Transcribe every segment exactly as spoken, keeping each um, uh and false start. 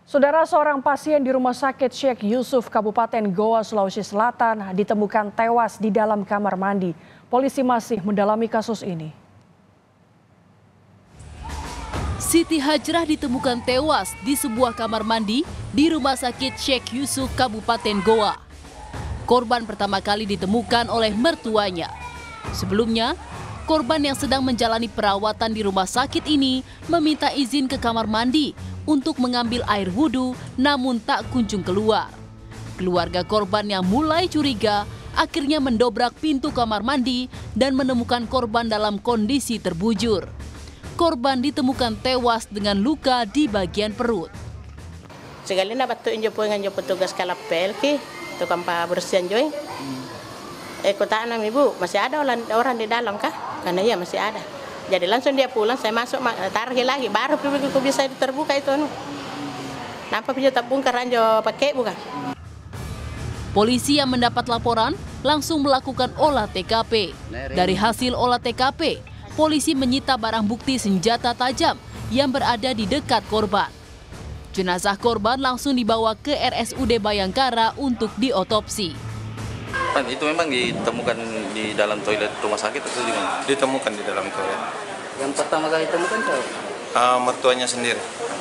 Saudara, seorang pasien di Rumah Sakit Sheikh Yusuf, Kabupaten Goa, Sulawesi Selatan ditemukan tewas di dalam kamar mandi. Polisi masih mendalami kasus ini. Siti Hajrah ditemukan tewas di sebuah kamar mandi di Rumah Sakit Sheikh Yusuf, Kabupaten Goa. Korban pertama kali ditemukan oleh mertuanya. Sebelumnya, korban yang sedang menjalani perawatan di rumah sakit ini meminta izin ke kamar mandi untuk mengambil air wudhu, namun tak kunjung keluar. Keluarga korban yang mulai curiga akhirnya mendobrak pintu kamar mandi dan menemukan korban dalam kondisi terbujur. Korban ditemukan tewas dengan luka di bagian perut. Sekali na batu injo po nganjo petugas kalapel ki tukang pembersihan joy. Eh kota anak ibu masih ada orang, orang di dalam kah? Karena iya masih ada. Jadi langsung dia pulang, saya masuk taruh lagi, baru aku bisa terbuka itu. Kenapa bisa terbongkar anjo pakai bukan? Polisi yang mendapat laporan langsung melakukan olah T K P. Dari hasil olah T K P, polisi menyita barang bukti senjata tajam yang berada di dekat korban. Jenazah korban langsung dibawa ke R S U D Bayangkara untuk diotopsi. Itu memang ditemukan di dalam toilet rumah sakit atau di mana? Ditemukan di dalam toilet. Yang pertama kali ditemukan siapa? Uh, mertuanya sendiri.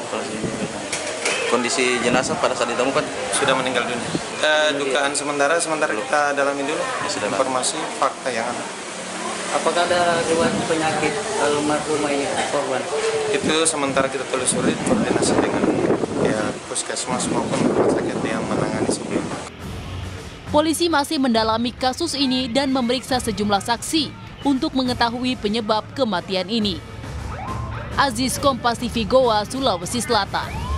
Kondisi jenazah pada saat ditemukan sudah meninggal dunia. Uh, dugaan sementara sementara kita dalami dulu informasi fakta yang ada. Apakah ada riwayat penyakit almarhumah ini korban? Itu sementara kita telusuri koordinasi dengan ya puskesmas maupun rumah sakit yang menangani sebelumnya. Polisi masih mendalami kasus ini dan memeriksa sejumlah saksi untuk mengetahui penyebab kematian ini. Aziz, Kompas T V Goa, Sulawesi Selatan.